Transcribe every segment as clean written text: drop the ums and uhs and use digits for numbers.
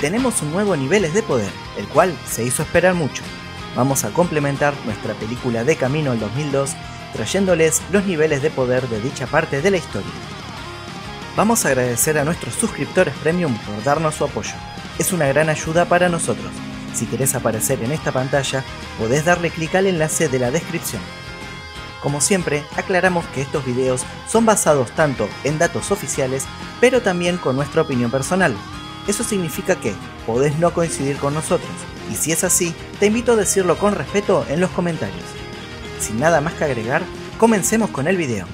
tenemos un nuevo Niveles de Poder, el cual se hizo esperar mucho. Vamos a complementar nuestra película de camino al 2002, trayéndoles los niveles de poder de dicha parte de la historia. Vamos a agradecer a nuestros suscriptores premium por darnos su apoyo. Es una gran ayuda para nosotros. Si querés aparecer en esta pantalla, podés darle clic al enlace de la descripción. Como siempre, aclaramos que estos videos son basados tanto en datos oficiales, pero también con nuestra opinión personal. Eso significa que podés no coincidir con nosotros, y si es así, te invito a decirlo con respeto en los comentarios. Sin nada más que agregar, comencemos con el video.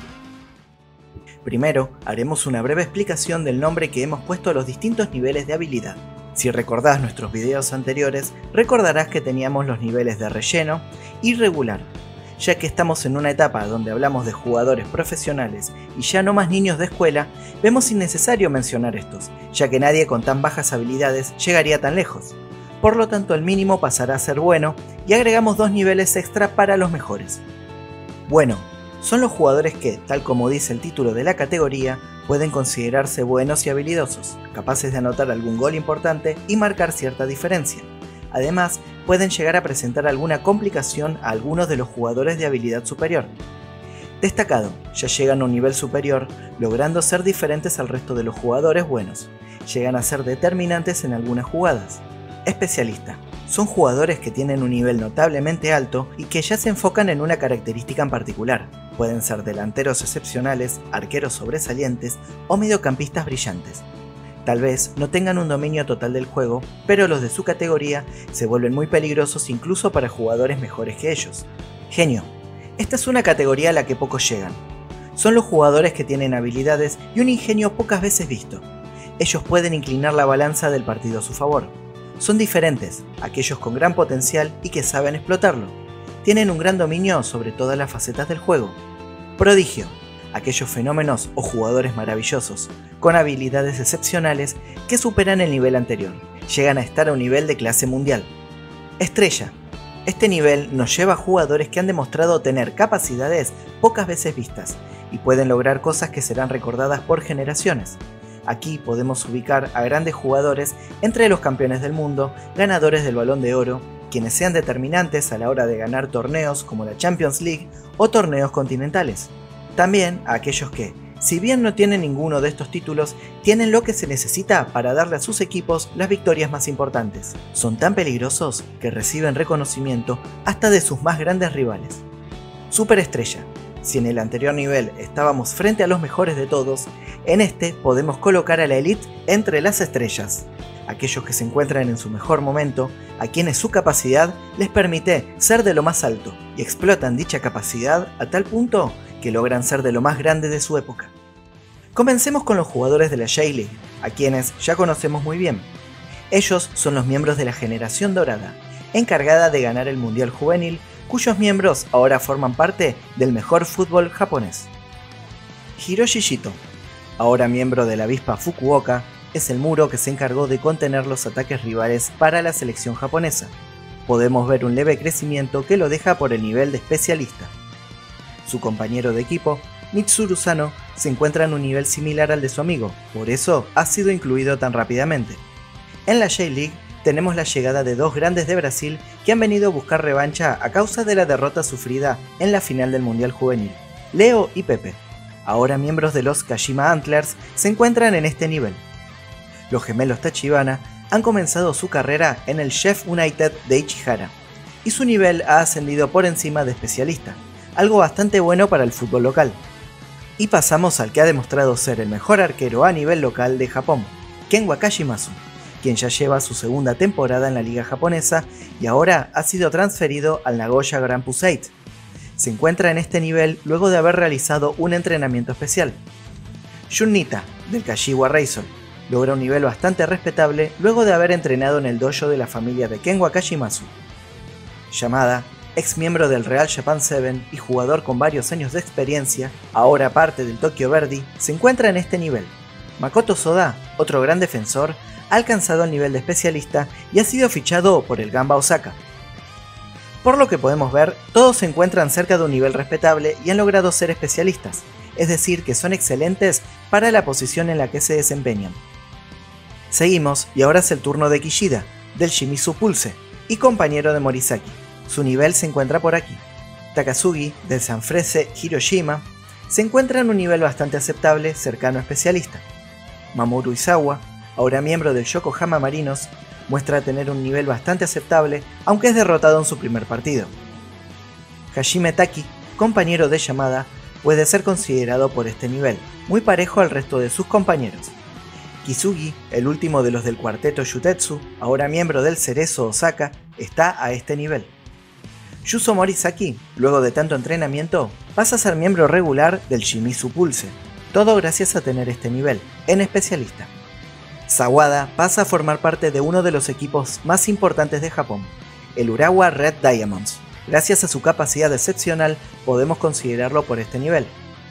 Primero, haremos una breve explicación del nombre que hemos puesto a los distintos niveles de habilidad. Si recordás nuestros videos anteriores, recordarás que teníamos los niveles de relleno y regular. Ya que estamos en una etapa donde hablamos de jugadores profesionales y ya no más niños de escuela, vemos innecesario mencionar estos, ya que nadie con tan bajas habilidades llegaría tan lejos. Por lo tanto, el mínimo pasará a ser bueno y agregamos 2 niveles extra para los mejores. Bueno, son los jugadores que, tal como dice el título de la categoría, pueden considerarse buenos y habilidosos, capaces de anotar algún gol importante y marcar cierta diferencia. Además, pueden llegar a presentar alguna complicación a algunos de los jugadores de habilidad superior. Destacado, ya llegan a un nivel superior, logrando ser diferentes al resto de los jugadores buenos. Llegan a ser determinantes en algunas jugadas. Especialista. Son jugadores que tienen un nivel notablemente alto y que ya se enfocan en una característica en particular. Pueden ser delanteros excepcionales, arqueros sobresalientes o mediocampistas brillantes. Tal vez no tengan un dominio total del juego, pero los de su categoría se vuelven muy peligrosos incluso para jugadores mejores que ellos. Genio. Esta es una categoría a la que pocos llegan. Son los jugadores que tienen habilidades y un ingenio pocas veces visto. Ellos pueden inclinar la balanza del partido a su favor. Son diferentes, aquellos con gran potencial y que saben explotarlo. Tienen un gran dominio sobre todas las facetas del juego. Prodigio. Aquellos fenómenos o jugadores maravillosos, con habilidades excepcionales que superan el nivel anterior, llegan a estar a un nivel de clase mundial. Estrella. Este nivel nos lleva a jugadores que han demostrado tener capacidades pocas veces vistas y pueden lograr cosas que serán recordadas por generaciones. Aquí podemos ubicar a grandes jugadores entre los campeones del mundo, ganadores del Balón de Oro, quienes sean determinantes a la hora de ganar torneos como la Champions League o torneos continentales. También a aquellos que, si bien no tienen ninguno de estos títulos, tienen lo que se necesita para darle a sus equipos las victorias más importantes. Son tan peligrosos que reciben reconocimiento hasta de sus más grandes rivales. Superestrella. Si en el anterior nivel estábamos frente a los mejores de todos, en este podemos colocar a la elite entre las estrellas. Aquellos que se encuentran en su mejor momento, a quienes su capacidad les permite ser de lo más alto y explotan dicha capacidad a tal punto que logran ser de lo más grande de su época. Comencemos con los jugadores de la J-League, a quienes ya conocemos muy bien. Ellos son los miembros de la generación dorada, encargada de ganar el Mundial Juvenil, cuyos miembros ahora forman parte del mejor fútbol japonés. Hiroshi Shito, ahora miembro de la avispa Fukuoka, es el muro que se encargó de contener los ataques rivales para la selección japonesa. Podemos ver un leve crecimiento que lo deja por el nivel de especialista. Su compañero de equipo, Mitsuru Sano, se encuentra en un nivel similar al de su amigo, por eso ha sido incluido tan rápidamente. En la J-League tenemos la llegada de 2 grandes de Brasil que han venido a buscar revancha a causa de la derrota sufrida en la final del Mundial Juvenil. Leo y Pepe, ahora miembros de los Kashima Antlers, se encuentran en este nivel. Los gemelos Tachibana han comenzado su carrera en el Chef United de Ichihara, y su nivel ha ascendido por encima de especialista, algo bastante bueno para el fútbol local. Y pasamos al que ha demostrado ser el mejor arquero a nivel local de Japón, Ken Wakashimasu, quien ya lleva su segunda temporada en la liga japonesa y ahora ha sido transferido al Nagoya Grampus 8. Se encuentra en este nivel luego de haber realizado un entrenamiento especial. Jun Nita, del Kashiwa Reysol, logra un nivel bastante respetable luego de haber entrenado en el dojo de la familia de Ken Wakashimasu. Yamada, ex miembro del Real Japan 7 y jugador con varios años de experiencia, ahora parte del Tokyo Verdy, se encuentra en este nivel. Makoto Soda, otro gran defensor, ha alcanzado el nivel de especialista y ha sido fichado por el Gamba Osaka. Por lo que podemos ver, todos se encuentran cerca de un nivel respetable y han logrado ser especialistas, es decir que son excelentes para la posición en la que se desempeñan. Seguimos y ahora es el turno de Kishida, del Shimizu Pulse, y compañero de Morisaki. Su nivel se encuentra por aquí. Takasugi, del Sanfrecce Hiroshima, se encuentra en un nivel bastante aceptable, cercano a especialista. Mamoru Izawa, ahora miembro del Yokohama Marinos, muestra tener un nivel bastante aceptable, aunque es derrotado en su primer partido. Hajime Taki, compañero de Yamada, puede ser considerado por este nivel, muy parejo al resto de sus compañeros. Kisugi, el último de los del cuarteto Yutetsu, ahora miembro del Cerezo Osaka, está a este nivel. Yuzo Morisaki, luego de tanto entrenamiento, pasa a ser miembro regular del Shimizu Pulse, todo gracias a tener este nivel, en especialista. Sawada pasa a formar parte de uno de los equipos más importantes de Japón, el Urawa Red Diamonds. Gracias a su capacidad excepcional podemos considerarlo por este nivel.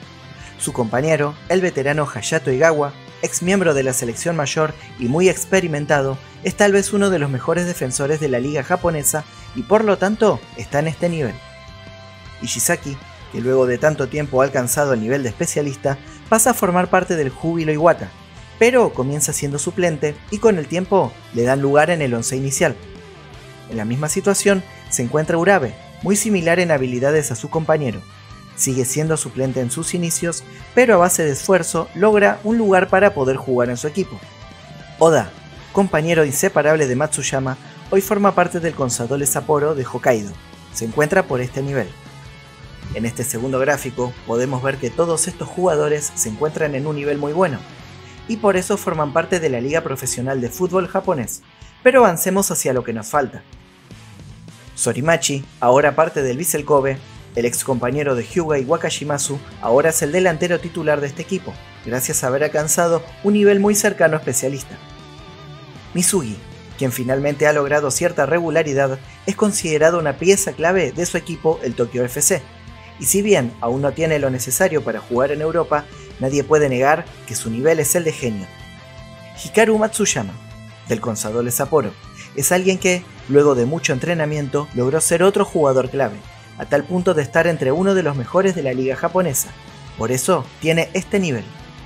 Su compañero, el veterano Hayato Igawa, ex miembro de la selección mayor y muy experimentado, es tal vez uno de los mejores defensores de la liga japonesa y por lo tanto está en este nivel. Ishizaki, que luego de tanto tiempo ha alcanzado el nivel de especialista, pasa a formar parte del Júbilo Iwata, pero comienza siendo suplente y con el tiempo le dan lugar en el once inicial. En la misma situación se encuentra Urabe, muy similar en habilidades a su compañero. Sigue siendo suplente en sus inicios, pero a base de esfuerzo logra un lugar para poder jugar en su equipo. Oda, compañero inseparable de Matsuyama, hoy forma parte del Consadole Sapporo de Hokkaido. Se encuentra por este nivel. En este segundo gráfico podemos ver que todos estos jugadores se encuentran en un nivel muy bueno, y por eso forman parte de la Liga Profesional de Fútbol japonés, pero avancemos hacia lo que nos falta. Sorimachi, ahora parte del Vissel Kobe, el ex compañero de Hyuga y Wakashimasu, ahora es el delantero titular de este equipo, gracias a haber alcanzado un nivel muy cercano a especialista. Misugi, quien finalmente ha logrado cierta regularidad, es considerado una pieza clave de su equipo, el Tokyo FC, y si bien aún no tiene lo necesario para jugar en Europa, nadie puede negar que su nivel es el de genio. Hikaru Matsuyama, del Consadole Sapporo, es alguien que, luego de mucho entrenamiento, logró ser otro jugador clave, a tal punto de estar entre uno de los mejores de la liga japonesa. Por eso tiene este nivel.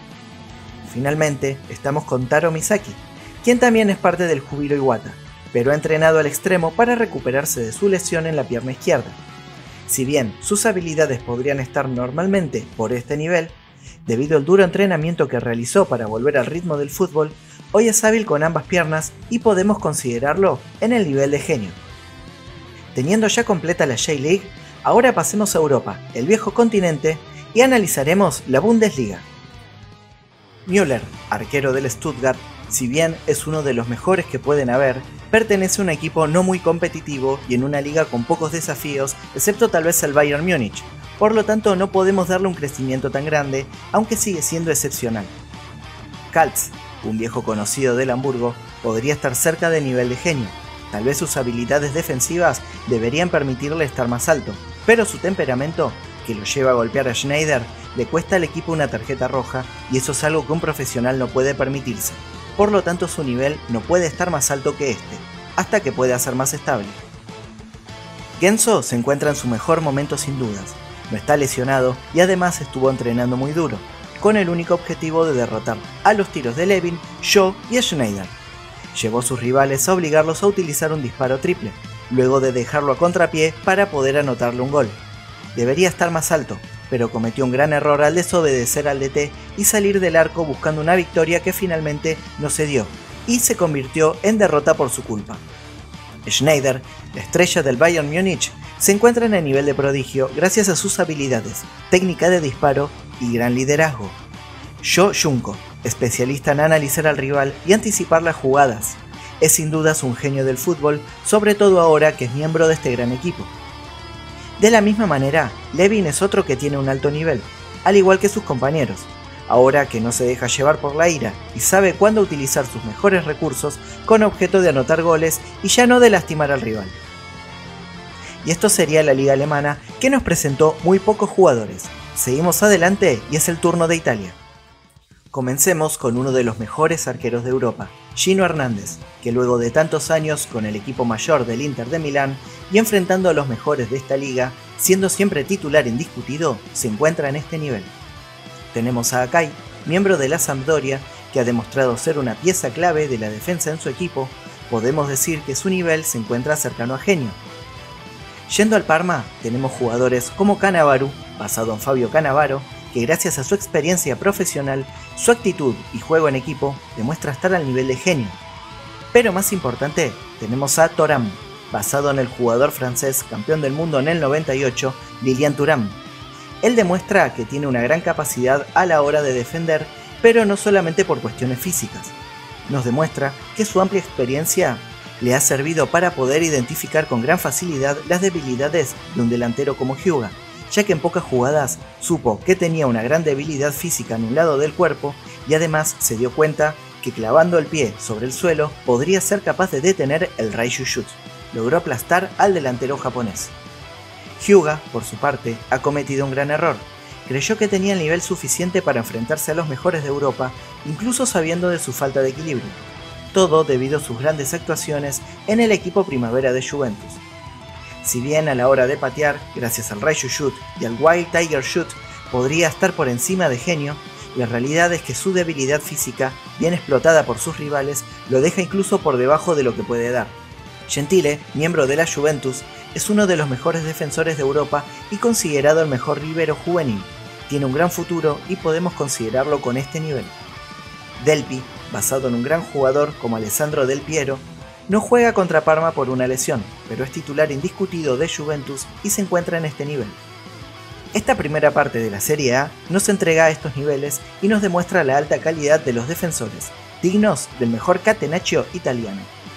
Finalmente, estamos con Taro Misaki, quien también es parte del Júbilo Iwata, pero ha entrenado al extremo para recuperarse de su lesión en la pierna izquierda. Si bien sus habilidades podrían estar normalmente por este nivel, debido al duro entrenamiento que realizó para volver al ritmo del fútbol, hoy es hábil con ambas piernas y podemos considerarlo en el nivel de genio. Teniendo ya completa la J-League, ahora pasemos a Europa, el viejo continente, y analizaremos la Bundesliga. Müller, arquero del Stuttgart, si bien es uno de los mejores que pueden haber, pertenece a un equipo no muy competitivo y en una liga con pocos desafíos, excepto tal vez el Bayern Múnich, por lo tanto no podemos darle un crecimiento tan grande, aunque sigue siendo excepcional. Kaltz, un viejo conocido del Hamburgo, podría estar cerca del nivel de genio. Tal vez sus habilidades defensivas deberían permitirle estar más alto, pero su temperamento, que lo lleva a golpear a Schneider, le cuesta al equipo una tarjeta roja y eso es algo que un profesional no puede permitirse. Por lo tanto su nivel no puede estar más alto que este, hasta que pueda ser más estable. Genso se encuentra en su mejor momento sin dudas, no está lesionado y además estuvo entrenando muy duro, con el único objetivo de derrotar a los tiros de Levin, Sho y a Schneider. Llevó a sus rivales a obligarlos a utilizar un disparo triple, luego de dejarlo a contrapié para poder anotarle un gol. Debería estar más alto, pero cometió un gran error al desobedecer al DT y salir del arco buscando una victoria que finalmente no se dio, y se convirtió en derrota por su culpa. Schneider, la estrella del Bayern Múnich, se encuentra en el nivel de prodigio gracias a sus habilidades, técnica de disparo y gran liderazgo. Sho Junko, especialista en analizar al rival y anticipar las jugadas, es sin dudas un genio del fútbol, sobre todo ahora que es miembro de este gran equipo. De la misma manera, Levin es otro que tiene un alto nivel, al igual que sus compañeros, ahora que no se deja llevar por la ira y sabe cuándo utilizar sus mejores recursos con objeto de anotar goles y ya no de lastimar al rival. Y esto sería la liga alemana, que nos presentó muy pocos jugadores. Seguimos adelante y es el turno de Italia. Comencemos con uno de los mejores arqueros de Europa, Gino Hernández, que luego de tantos años con el equipo mayor del Inter de Milán y enfrentando a los mejores de esta liga, siendo siempre titular indiscutido, se encuentra en este nivel. Tenemos a Akai, miembro de la Sampdoria, que ha demostrado ser una pieza clave de la defensa en su equipo, podemos decir que su nivel se encuentra cercano a genio. Yendo al Parma, tenemos jugadores como Cannavaro, basado en Fabio Cannavaro, que gracias a su experiencia profesional, su actitud y juego en equipo, demuestra estar al nivel de genio. Pero más importante, tenemos a Thuram, basado en el jugador francés campeón del mundo en el 98, Lilian Thuram. Él demuestra que tiene una gran capacidad a la hora de defender, pero no solamente por cuestiones físicas. Nos demuestra que su amplia experiencia le ha servido para poder identificar con gran facilidad las debilidades de un delantero como Hyuga, ya que en pocas jugadas supo que tenía una gran debilidad física en un lado del cuerpo y además se dio cuenta que clavando el pie sobre el suelo podría ser capaz de detener el Raiju Shoot. Logró aplastar al delantero japonés. Hyuga, por su parte, ha cometido un gran error. Creyó que tenía el nivel suficiente para enfrentarse a los mejores de Europa, incluso sabiendo de su falta de equilibrio. Todo debido a sus grandes actuaciones en el equipo primavera de Juventus. Si bien a la hora de patear, gracias al Raiju Shoot y al Wild Tiger Shoot, podría estar por encima de genio, la realidad es que su debilidad física, bien explotada por sus rivales, lo deja incluso por debajo de lo que puede dar. Gentile, miembro de la Juventus, es uno de los mejores defensores de Europa y considerado el mejor líbero juvenil. Tiene un gran futuro y podemos considerarlo con este nivel. Delpi, basado en un gran jugador como Alessandro Del Piero, no juega contra Parma por una lesión, pero es titular indiscutido de Juventus y se encuentra en este nivel. Esta primera parte de la Serie A nos entrega estos niveles y nos demuestra la alta calidad de los defensores, dignos del mejor catenaccio italiano.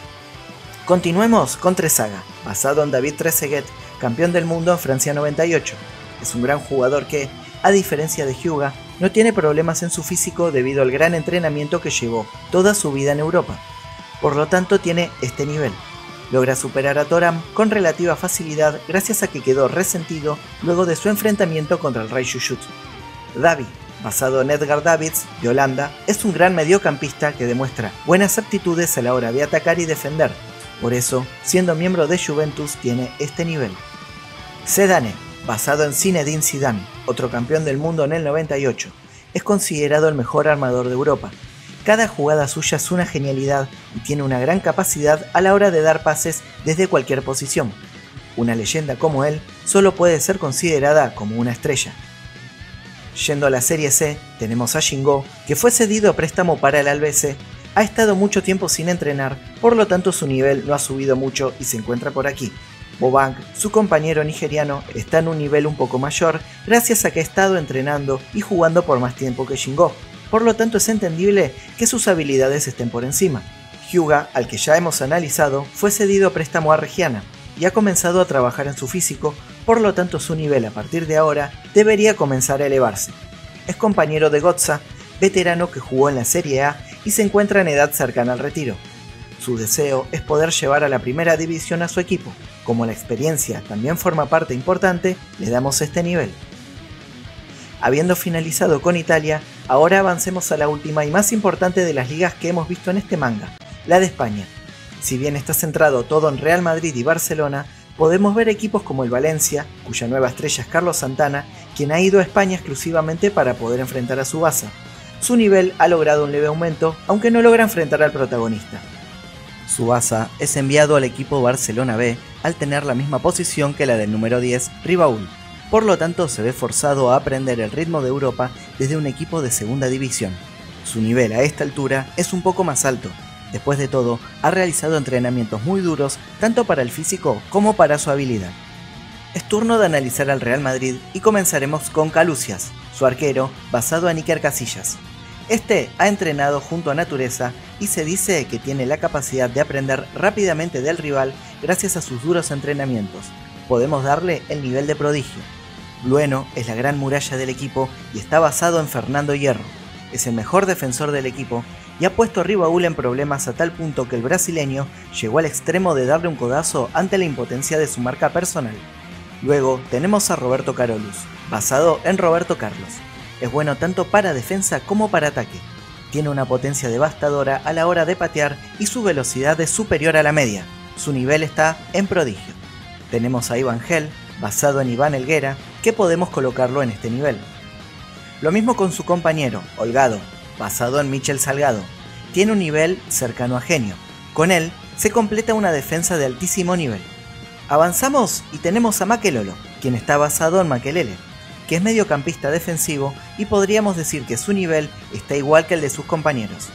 Continuemos con Trezeguet, basado en David Trezeguet, campeón del mundo en Francia 98. Es un gran jugador que, a diferencia de Hyuga, no tiene problemas en su físico debido al gran entrenamiento que llevó toda su vida en Europa. Por lo tanto tiene este nivel. Logra superar a Thuram con relativa facilidad gracias a que quedó resentido luego de su enfrentamiento contra el Raiju Shoot. Davi, basado en Edgar Davids, de Holanda, es un gran mediocampista que demuestra buenas aptitudes a la hora de atacar y defender. Por eso, siendo miembro de Juventus, tiene este nivel. Zidane, basado en Zinedine Zidane, otro campeón del mundo en el 98, es considerado el mejor armador de Europa. Cada jugada suya es una genialidad y tiene una gran capacidad a la hora de dar pases desde cualquier posición. Una leyenda como él solo puede ser considerada como una estrella. Yendo a la Serie C, tenemos a Shingo, que fue cedido a préstamo para el Albese. Ha estado mucho tiempo sin entrenar, por lo tanto su nivel no ha subido mucho y se encuentra por aquí. Bobang, su compañero nigeriano, está en un nivel un poco mayor gracias a que ha estado entrenando y jugando por más tiempo que Shingo. Por lo tanto es entendible que sus habilidades estén por encima. Hyuga, al que ya hemos analizado, fue cedido a préstamo a Reggiana y ha comenzado a trabajar en su físico, por lo tanto su nivel a partir de ahora debería comenzar a elevarse. Es compañero de Gotza, veterano que jugó en la Serie A y se encuentra en edad cercana al retiro. Su deseo es poder llevar a la primera división a su equipo. Como la experiencia también forma parte importante, le damos este nivel. Habiendo finalizado con Italia, ahora avancemos a la última y más importante de las ligas que hemos visto en este manga, la de España. Si bien está centrado todo en Real Madrid y Barcelona, podemos ver equipos como el Valencia, cuya nueva estrella es Carlos Santana, quien ha ido a España exclusivamente para poder enfrentar a su Barça. Su nivel ha logrado un leve aumento, aunque no logra enfrentar al protagonista. Tsubasa es enviado al equipo Barcelona B al tener la misma posición que la del número 10, Ribaúl. Por lo tanto se ve forzado a aprender el ritmo de Europa desde un equipo de segunda división. Su nivel a esta altura es un poco más alto. Después de todo, ha realizado entrenamientos muy duros tanto para el físico como para su habilidad. Es turno de analizar al Real Madrid y comenzaremos con Calucias, su arquero, basado en Iker Casillas. Este ha entrenado junto a Natureza y se dice que tiene la capacidad de aprender rápidamente del rival gracias a sus duros entrenamientos. Podemos darle el nivel de prodigio. Lueno es la gran muralla del equipo y está basado en Fernando Hierro. Es el mejor defensor del equipo y ha puesto a Ribaúl en problemas a tal punto que el brasileño llegó al extremo de darle un codazo ante la impotencia de su marca personal. Luego tenemos a Roberto Carolus, basado en Roberto Carlos. Es bueno tanto para defensa como para ataque. Tiene una potencia devastadora a la hora de patear y su velocidad es superior a la media. Su nivel está en prodigio. Tenemos a Iván Gel, basado en Iván Helguera, que podemos colocarlo en este nivel. Lo mismo con su compañero, Holgado, basado en Michel Salgado. Tiene un nivel cercano a genio. Con él se completa una defensa de altísimo nivel. Avanzamos y tenemos a Makelolo, quien está basado en Makelele, que es mediocampista defensivo y podríamos decir que su nivel está igual que el de sus compañeros.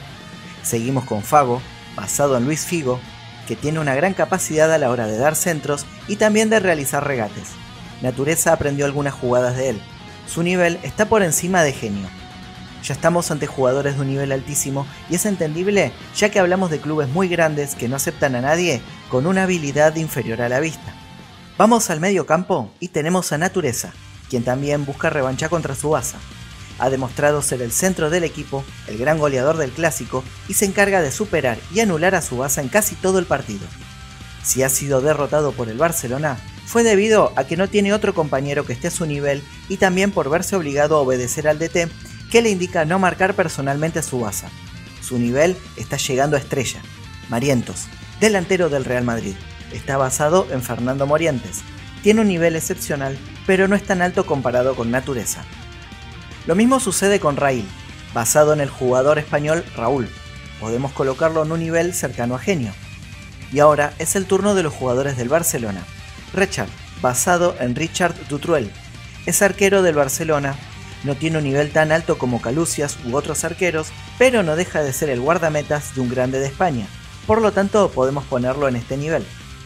Seguimos con Fago, basado en Luis Figo, que tiene una gran capacidad a la hora de dar centros y también de realizar regates. Natureza aprendió algunas jugadas de él. Su nivel está por encima de genio. Ya estamos ante jugadores de un nivel altísimo y es entendible ya que hablamos de clubes muy grandes que no aceptan a nadie con una habilidad inferior a la vista. Vamos al medio campo y tenemos a Natureza, quien también busca revancha contra Tsubasa. Ha demostrado ser el centro del equipo, el gran goleador del clásico y se encarga de superar y anular a Tsubasa en casi todo el partido. Si ha sido derrotado por el Barcelona, fue debido a que no tiene otro compañero que esté a su nivel y también por verse obligado a obedecer al DT que le indica no marcar personalmente a Tsubasa. Su nivel está llegando a estrella. Marientos, delantero del Real Madrid, está basado en Fernando Morientes. Tiene un nivel excepcional, pero no es tan alto comparado con Natureza. Lo mismo sucede con Rail, basado en el jugador español Raúl. Podemos colocarlo en un nivel cercano a genio. Y ahora es el turno de los jugadores del Barcelona. Richard, basado en Richard Dutruel, es arquero del Barcelona. No tiene un nivel tan alto como Calucias u otros arqueros, pero no deja de ser el guardametas de un grande de España. Por lo tanto, podemos ponerlo en este nivel.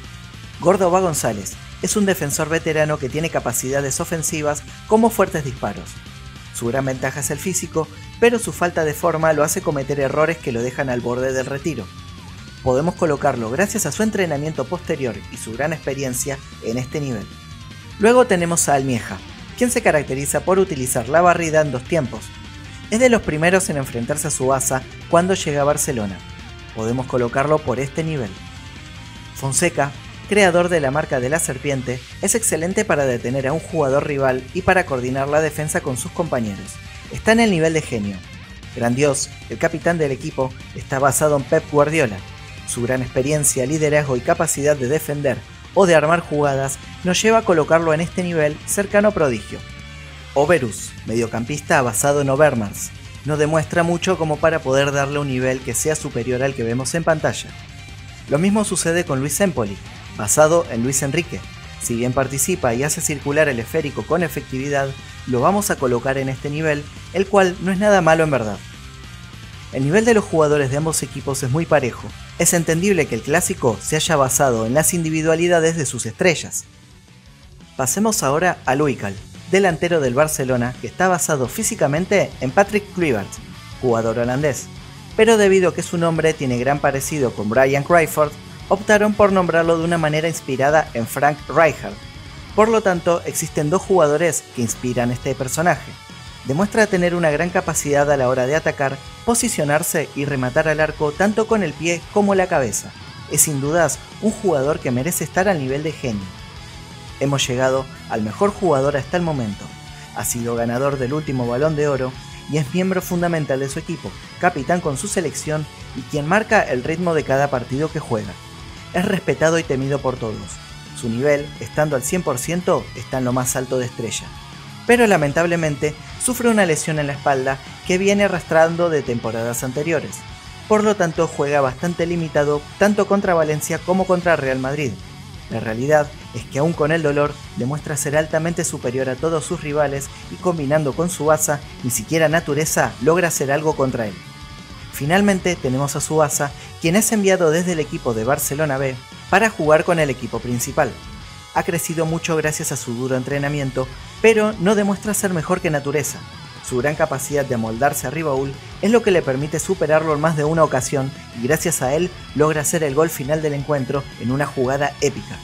Córdoba González es un defensor veterano que tiene capacidades ofensivas como fuertes disparos. Su gran ventaja es el físico, pero su falta de forma lo hace cometer errores que lo dejan al borde del retiro. Podemos colocarlo gracias a su entrenamiento posterior y su gran experiencia en este nivel. Luego tenemos a Almieja, quien se caracteriza por utilizar la barrida en dos tiempos. Es de los primeros en enfrentarse a Tsubasa cuando llega a Barcelona. Podemos colocarlo por este nivel. Fonseca, creador de la marca de la serpiente, es excelente para detener a un jugador rival y para coordinar la defensa con sus compañeros. Está en el nivel de genio. Grandios, el capitán del equipo, está basado en Pep Guardiola. Su gran experiencia, liderazgo y capacidad de defender o de armar jugadas nos lleva a colocarlo en este nivel cercano a prodigio. Overus, mediocampista basado en Overmars, no demuestra mucho como para poder darle un nivel que sea superior al que vemos en pantalla. Lo mismo sucede con Luis Empoli, basado en Luis Enrique. Si bien participa y hace circular el esférico con efectividad, lo vamos a colocar en este nivel, el cual no es nada malo en verdad. El nivel de los jugadores de ambos equipos es muy parejo. Es entendible que el clásico se haya basado en las individualidades de sus estrellas. Pasemos ahora a Luikal, delantero del Barcelona que está basado físicamente en Patrick Kluivert, jugador holandés, pero debido a que su nombre tiene gran parecido con Brian Crawford, optaron por nombrarlo de una manera inspirada en Frank Rijkaard. Por lo tanto, existen dos jugadores que inspiran este personaje. Demuestra tener una gran capacidad a la hora de atacar, posicionarse y rematar al arco tanto con el pie como la cabeza. Es sin dudas un jugador que merece estar al nivel de genio. Hemos llegado al mejor jugador hasta el momento. Ha sido ganador del último Balón de Oro y es miembro fundamental de su equipo, capitán con su selección y quien marca el ritmo de cada partido que juega. Es respetado y temido por todos. Su nivel, estando al 100%, está en lo más alto de estrella. Pero lamentablemente sufre una lesión en la espalda que viene arrastrando de temporadas anteriores. Por lo tanto juega bastante limitado tanto contra Valencia como contra Real Madrid. La realidad es que aún con el dolor demuestra ser altamente superior a todos sus rivales y combinando con Tsubasa ni siquiera Natureza logra hacer algo contra él. Finalmente tenemos a Tsubasa, quien es enviado desde el equipo de Barcelona B para jugar con el equipo principal. Ha crecido mucho gracias a su duro entrenamiento, pero no demuestra ser mejor que Natureza. Su gran capacidad de amoldarse a Ribaúl es lo que le permite superarlo en más de una ocasión y gracias a él logra hacer el gol final del encuentro en una jugada épica.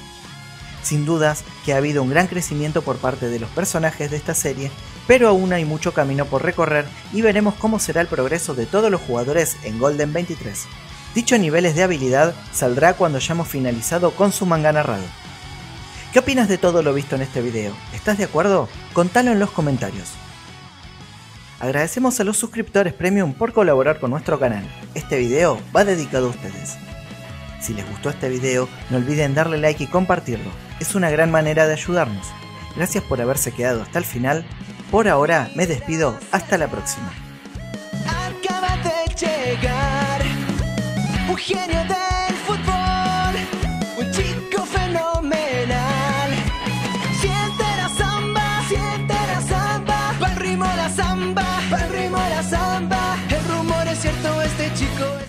Sin dudas que ha habido un gran crecimiento por parte de los personajes de esta serie, pero aún hay mucho camino por recorrer y veremos cómo será el progreso de todos los jugadores en Golden 23. Dicho niveles de habilidad saldrá cuando hayamos finalizado con su manga narrado. ¿Qué opinas de todo lo visto en este video? ¿Estás de acuerdo? Contalo en los comentarios. Agradecemos a los suscriptores premium por colaborar con nuestro canal. Este video va dedicado a ustedes. Si les gustó este video, no olviden darle like y compartirlo. Es una gran manera de ayudarnos. Gracias por haberse quedado hasta el final. Por ahora me despido, hasta la próxima. genio del fútbol, un chico fenomenal. Siente la samba, pa'l ritmo la samba, pa'l ritmo la samba. El rumor es cierto, este chico